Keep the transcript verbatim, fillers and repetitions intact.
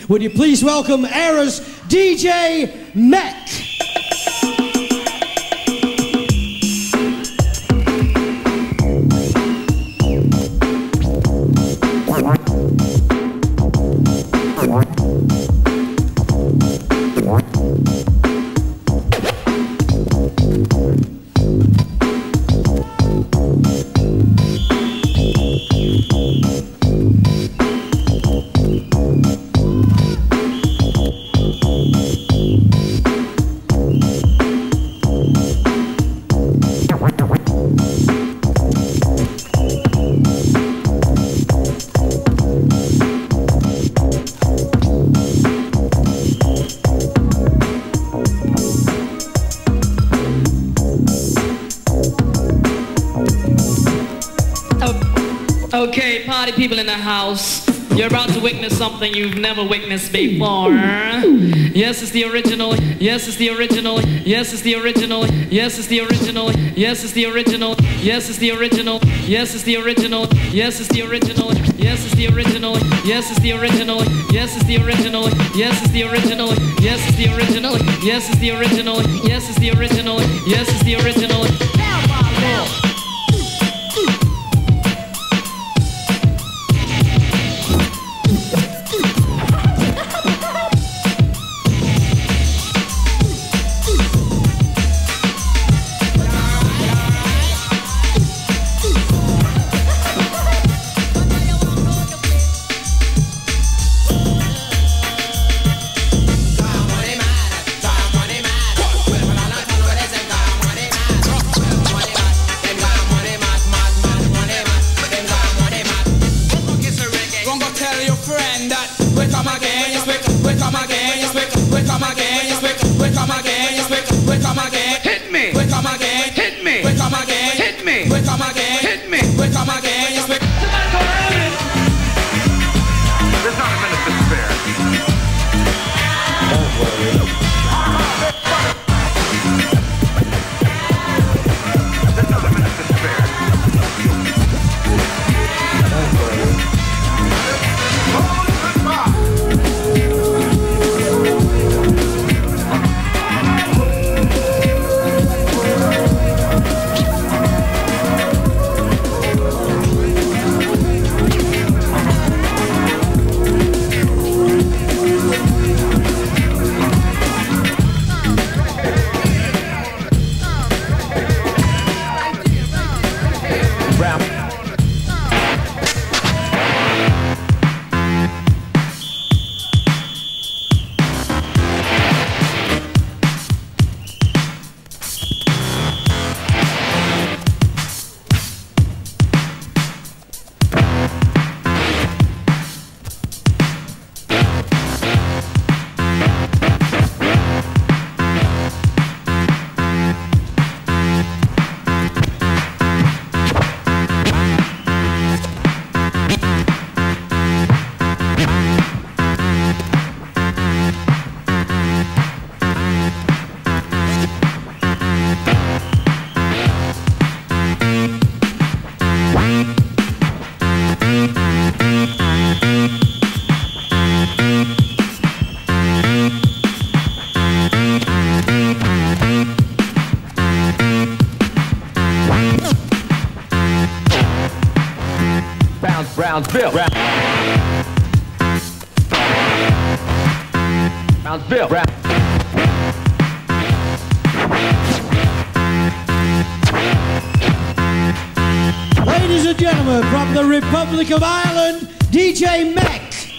Would you please welcome Era's D J Mech? Okay, party people in the house, you're about to witness something you've never witnessed before. Yes, it's the original. Yes, it's the original. Yes, it's the original. Yes, it's the original. Yes, it's the original. Yes, it's the original. Yes, it's the original. Yes, it's the original. Yes, it's the original. Yes, it's the original. Yes, it's the original. Yes, it's the original. Yes, it's the original. Yes, it's the original. Yes, it's the original. Yes, it's the original. Brownsville. Brownsville. Brown. Ladies and gentlemen, from the Republic of Ireland, D J Mech.